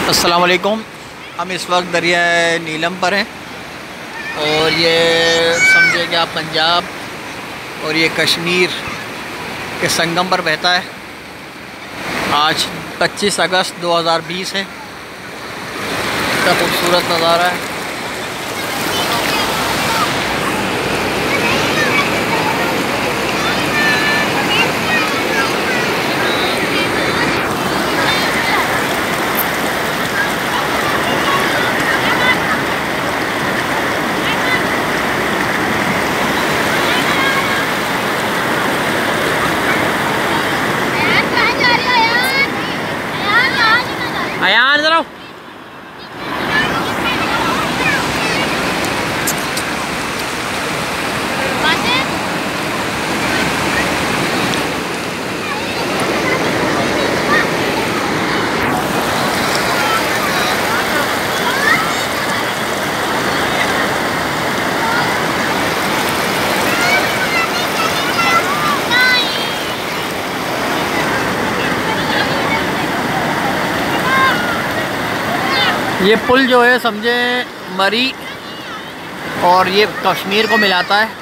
अस्सलाम वालेकुम। हम इस वक्त दरिया नीलम पर हैं और ये समझे कि आप पंजाब और ये कश्मीर के संगम पर बहता है। आज 25 अगस्त 2020 है। इतना खूबसूरत नज़ारा है। अयान जरा ये पुल जो है समझे मरी और ये कश्मीर को मिलाता है।